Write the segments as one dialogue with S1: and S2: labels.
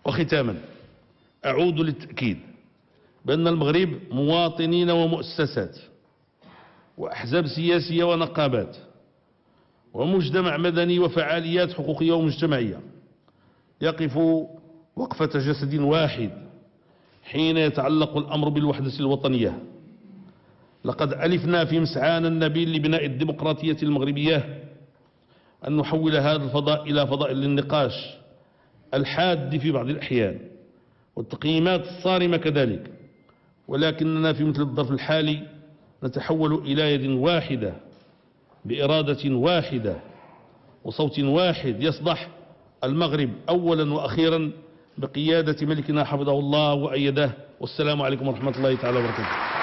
S1: وختاما أعود للتأكيد بأن المغرب مواطنين ومؤسسات وأحزاب سياسية ونقابات ومجتمع مدني وفعاليات حقوقية ومجتمعية يقف وقفة جسد واحد حين يتعلق الأمر بالوحدة الوطنية. لقد ألفنا في مسعانا النبيل لبناء الديمقراطية المغربية أن نحول هذا الفضاء إلى فضاء للنقاش الحاد في بعض الأحيان والتقييمات الصارمة كذلك، ولكننا في مثل الظرف الحالي نتحول إلى يد واحدة بإرادة واحدة وصوت واحد يصدح المغرب أولا وأخيرا بقيادة ملكنا حفظه الله وأيده. والسلام عليكم ورحمة الله تعالى وبركاته.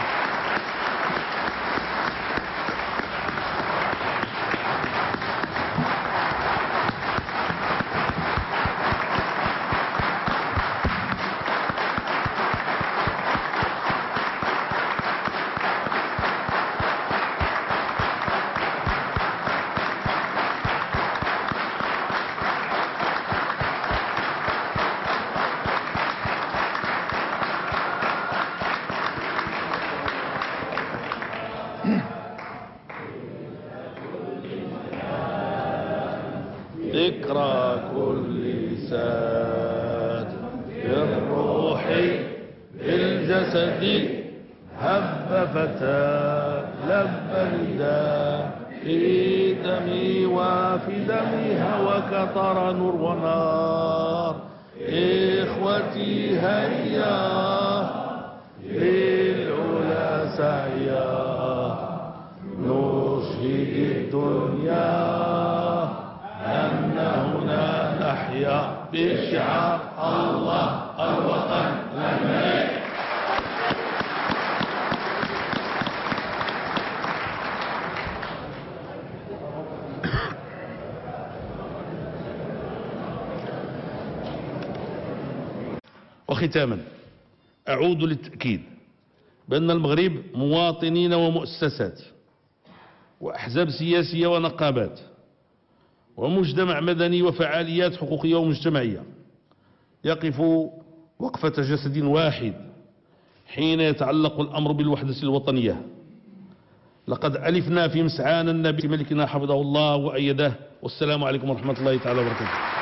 S1: ذكرى كل ساد بالروح بالجسد هب فتى لب نداء في دمي وفي دمها وكثر نور ونار. إخوتي هيا للعلا سعيا نشهد الدنيا أن هنا نحيا بشعار الله الوطن الملك. وختاما أعود للتأكيد بأن المغرب مواطنين ومؤسسات وأحزاب سياسية ونقابات ومجتمع مدني وفعاليات حقوقية ومجتمعية يقف وقفة جسد واحد حين يتعلق الأمر بالوحدة الوطنية. لقد ألفنا في مسعانا النبيل ملكنا حفظه الله وأيده. والسلام عليكم ورحمة الله تعالى وبركاته.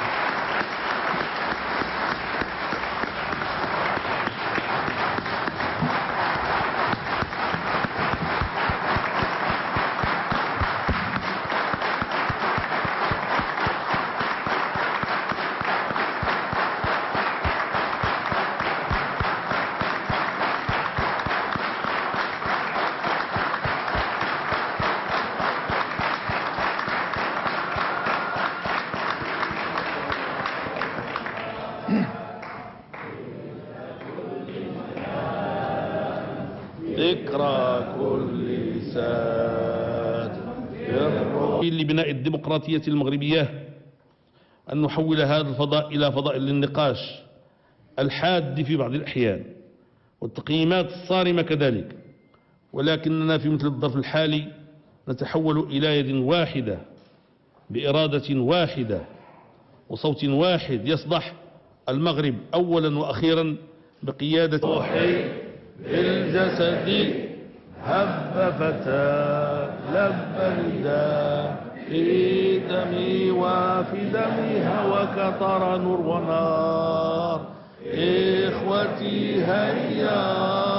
S1: ذكرى كل ساد بالروح لبناء الديمقراطية المغربية أن نحول هذا الفضاء إلى فضاء للنقاش الحاد في بعض الأحيان والتقييمات الصارمة كذلك، ولكننا في مثل الظرف الحالي نتحول إلى يد واحدة بإرادة واحدة وصوت واحد يصدح المغرب أولا وأخيرا بقيادة روحي بالجسد هب فتى لب نداء في دمي وفي دمها وكثر نور ونار. إخوتي هيا